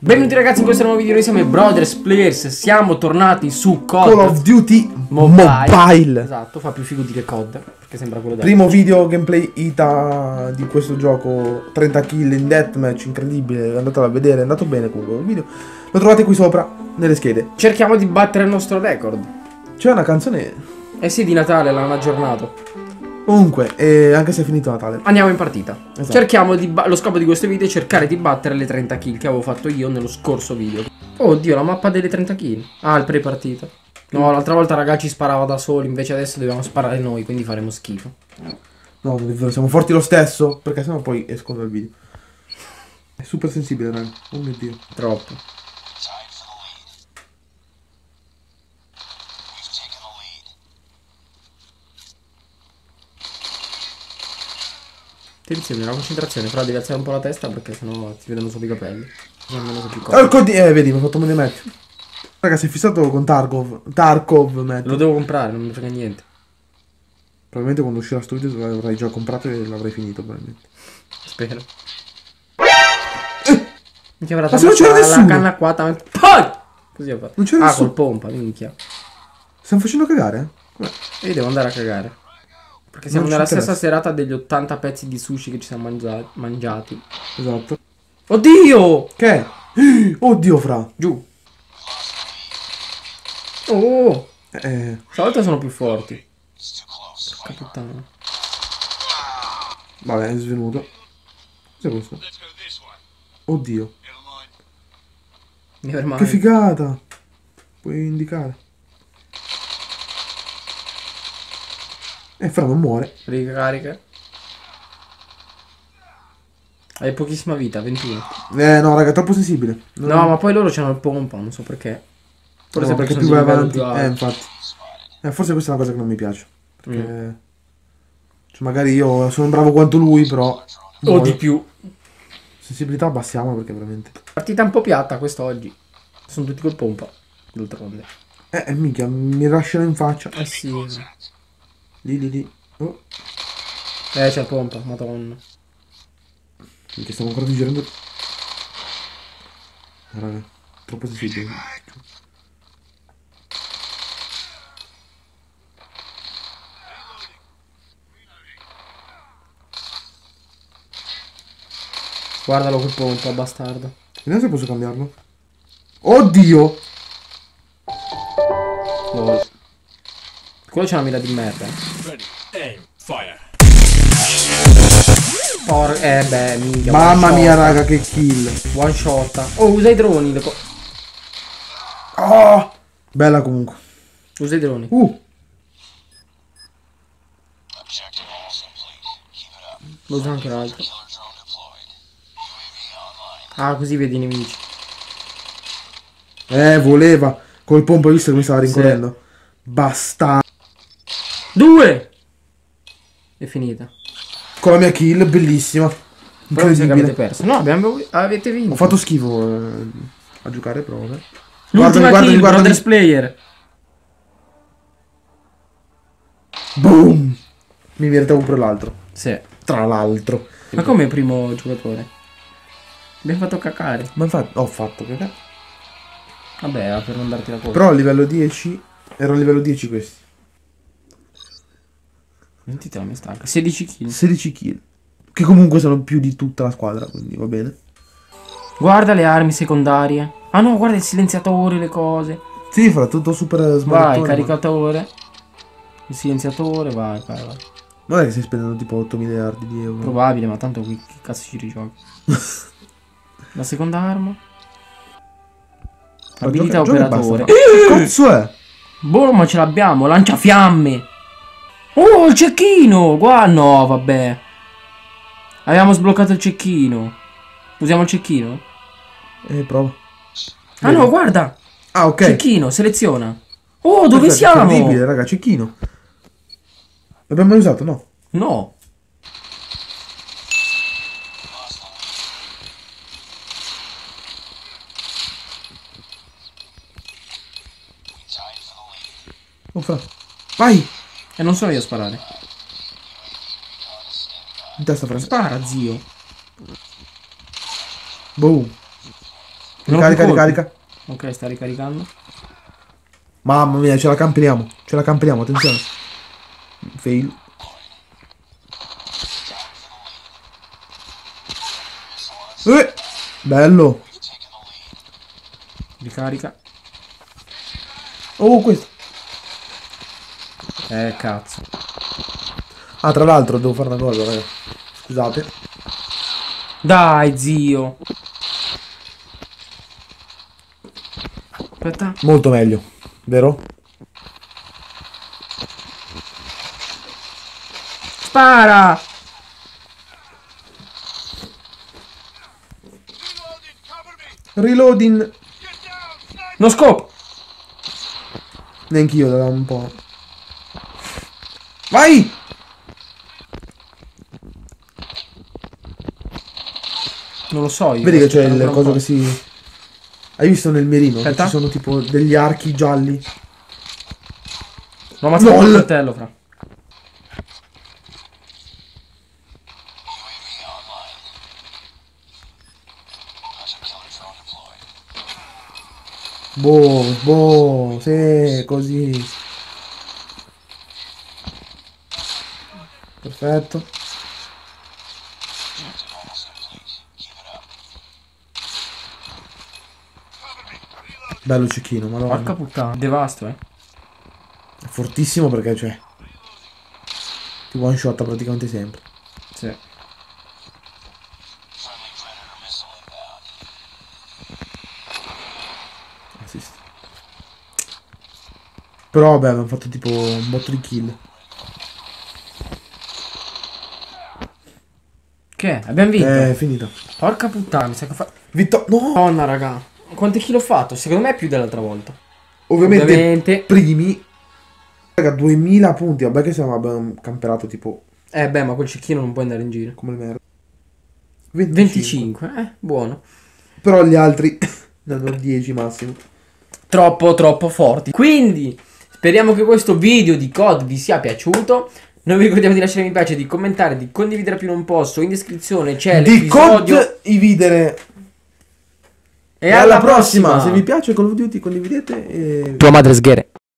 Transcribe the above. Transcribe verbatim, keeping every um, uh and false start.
Benvenuti ragazzi in questo nuovo video, noi siamo i Brothers Players, siamo tornati su C O D Call of Duty Mobile. Mobile. Esatto, fa più figo dire C O D, perché sembra quello da... Primo video gameplay Ita di questo gioco, trenta kill in deathmatch, incredibile, andatelo a vedere, è andato bene comunque il video. Lo trovate qui sopra, nelle schede. Cerchiamo di battere il nostro record. C'è una canzone... Eh sì, di Natale, l'hanno aggiornato. Comunque, eh, anche se è finito Natale. Andiamo in partita. Esatto. Cerchiamo di... Lo scopo di questo video è cercare di battere le trenta kill che avevo fatto io nello scorso video. Oddio, la mappa delle trenta kill. Ah, il pre-partita. No, l'altra volta ragazzi sparava da soli, invece adesso dobbiamo sparare noi, quindi faremo schifo. No, siamo forti lo stesso, perché sennò poi escono dal video. È super sensibile, raga. Oh mio Dio. Troppo. Attenzione, la concentrazione, però devi alzare un po' la testa perché sennò ti vedono solo i capelli. Almeno più oh, eh, vedi, mi ha fatto male match. Raga, si è fissato con Tarkov. Tarkov, Matt. Lo devo comprare, non mi frega niente. Probabilmente quando uscirà sto video l'avrai già comprato e l'avrai finito, probabilmente. Spero. Minchia, avrà ma se non c'era nessuno! La canna qua, tam... Poi! Così ho fatto. Non c'era ah, nessuno. col pompa, minchia. Stiamo facendo cagare? Eh? Io devo andare a cagare. Perché siamo nella stessa serata degli ottanta pezzi di sushi che ci siamo mangia mangiati. Esatto. Oddio! Che? Oddio, fra. Giù. Oh! Eh. Stavolta sono più forti. Porca puttana. Vabbè, è svenuto. Cos'è questo? Oddio. Che figata. Puoi indicare. E fra non muore. Ricarica. Hai pochissima vita, ventuno. Eh no raga, è troppo sensibile. Non... No, ma poi loro c'hanno il pompa, non so perché. Forse no, perché, perché più vai avanti. Eh, infatti. Eh, forse questa è una cosa che non mi piace. Perché... Mm. Cioè, magari io sono bravo quanto lui, però... O di più. Sensibilità abbassiamo perché veramente... Partita un po' piatta quest'oggi. Sono tutti col pompa. D'altronde. Eh, eh, minchia, mi lasciano in faccia. Eh sì. Lì, lì, lì. Oh. Eh, c'è il pompa, madonna. Perché stiamo ancora digerendo. Raga, troppo sensibile. Guardalo quel pompa, bastardo. Vediamo se posso cambiarlo. Oddio! No. Quello c'è una mira di merda. Por eh beh, minchia. Mamma mia, raga, che kill. One shot. Oh, usa i droni. Le oh! Bella comunque. Usa i droni. Uh! Lo usa anche l'altro. Ah, così vedi i nemici. Eh, voleva. Col pompo hai visto che mi stava rincorrendo? Sì. Basta. Due! È finita. Con la mia kill, bellissima. Però mi sa che avete perso. No, abbiamo... avete vinto. Ho fatto schifo eh, a giocare, però vabbè. L'ultima kill, Brothers Player. Boom! Mi meritavo pure l'altro. Sì. Tra l'altro. Ma come primo giocatore? Abbiamo fatto cacare. Ma infatti ho fatto cacare. Vabbè, per non darti la colpa. Però a livello dieci. Ero a livello dieci questi. Sentite la mia stanca. sedici kill. sedici kill. Che comunque sono più di tutta la squadra, quindi va bene. Guarda le armi secondarie. Ah no, guarda il silenziatore, le cose. Sì, fra tutto super smanettone. Vai, caricatore. Il silenziatore, vai, vai, vai. Non è che stai spendendo tipo otto miliardi di euro. Probabile, ma tanto qui che cazzo ci rigiochi. La seconda arma. Abilità operatore. Che cazzo è? Boh, ma ce l'abbiamo. Lanciafiamme. Oh, il cecchino. Qua no, vabbè. Abbiamo sbloccato il cecchino. Usiamo il cecchino? Eh, prova. Ah no, guarda. Ah, ok. Cecchino, seleziona. Oh, dove perfetto, siamo? Incredibile, raga, cecchino. L'abbiamo mai usato, no? No. Oh, fra. Vai! E non sono io a sparare. In testa, fra. Spara, zio. Boom. Non ho Ricarica, più colpi. ricarica. Ok, sta ricaricando. Mamma mia, ce la camperiamo. Ce la camperiamo, attenzione. Fail. Eh, bello. Ricarica. Oh, questo. Eh, cazzo. Ah, tra l'altro devo fare una cosa, raga. Scusate. Dai, zio. Aspetta. Molto meglio, vero? Spara! Reloading. No scopo! Neanch'io da un po'. Vai! Non lo so io. Vedi che c'è aspetta il un coso po'. che si... Hai visto nel mirino? Che Aspetta. ci sono tipo degli archi gialli. L'ho ammazzato Lol. col coltello, fra. Boh, boh, sì, così. Perfetto. Bello cecchino, ma Porca puttana. Devasto, eh. è fortissimo perché c'è. Ti one shot praticamente sempre. Sì. Assist. Però vabbè, abbiamo fatto tipo un botto di kill. Che? Abbiamo vinto. Eh, è finita. Porca puttana, mi sa che fa... Vittoria. No! Madonna, raga. Quante kill ho fatto? Secondo me è più dell'altra volta. Ovviamente, Ovviamente. primi. Raga, duemila punti. Vabbè che siamo, abbiamo camperato tipo Eh beh, ma quel cecchino non può andare in giro. come il merda. venticinque, eh, buono. Però gli altri ne hanno dieci massimo. Troppo, troppo forti. Quindi, speriamo che questo video di C O D vi sia piaciuto. Noi vi ricordiamo di lasciare mi piace, di commentare, di condividere più non posso. In descrizione c'è Di C O l'episodio. D i videre. E, E alla prossima. Se vi piace Call of Duty condividete e... Tua madre sghere.